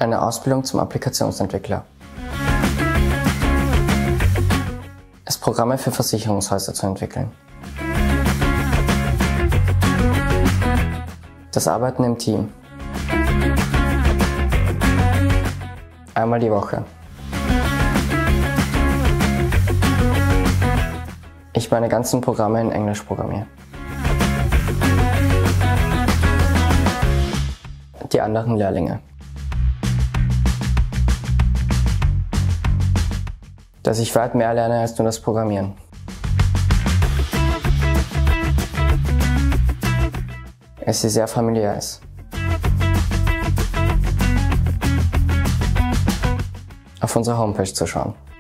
Eine Ausbildung zum Applikationsentwickler. Es Programme für Versicherungshäuser zu entwickeln. Das Arbeiten im Team. Einmal die Woche. Ich meine ganzen Programme in Englisch programmiere. Die anderen Lehrlinge. Dass ich weit mehr lerne als nur das Programmieren. Es sehr familiär ist. Auf unserer Homepage zu schauen.